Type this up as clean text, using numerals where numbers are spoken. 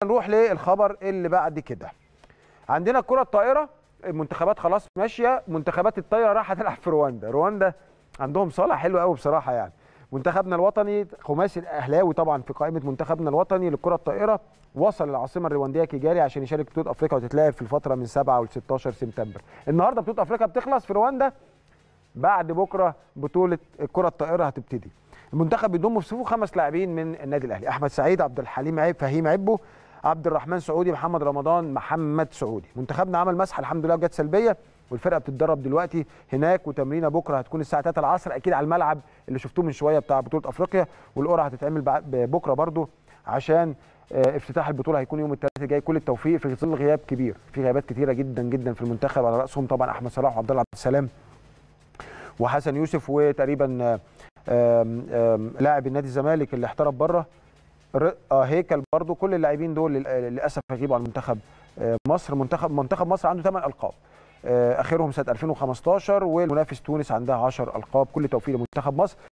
نروح للخبر اللي بعد كده. عندنا الكره الطائره، المنتخبات خلاص ماشيه. منتخبات الطايره راح تلعب في رواندا. رواندا عندهم صاله حلوه قوي بصراحه يعني. منتخبنا الوطني خماسي الاهلاوي طبعا في قائمه منتخبنا الوطني للكره الطائره وصل للعاصمه الروانديه كيجالي عشان يشارك بطوله افريقيا وتتلعب في الفتره من 7 ل 16 سبتمبر. النهارده بطوله افريقيا بتخلص في رواندا، بعد بكره بطوله الكره الطائره هتبتدي. المنتخب بيضم في صفوفه 5 لاعبين من النادي الاهلي: احمد سعيد، عبد الحليم عيب، فهيم عبو، عبد الرحمن سعودي، محمد رمضان، محمد سعودي. منتخبنا عمل مسحه الحمد لله وجت سلبيه، والفرقه بتتدرب دلوقتي هناك، وتمرينه بكره هتكون الساعه 3 العصر اكيد على الملعب اللي شفتوه من شويه بتاع بطوله افريقيا، والقرعه هتتعمل بكره برده عشان افتتاح البطوله هيكون يوم الثلاثاء الجاي. كل التوفيق في ظل غياب كبير، في غيابات كتيره جدا جدا في المنتخب، على راسهم طبعا احمد صلاح وعبد الله عبد السلام وحسن يوسف، وتقريبا لاعب النادي الزمالك اللي احترف بره هيكل برضو. كل اللاعبين دول للاسف هيغيبوا عن منتخب مصر. منتخب مصر عنده 8 القاب، اخرهم سنه 2015، والمنافس تونس عندها 10 القاب. كل توفيق لمنتخب مصر.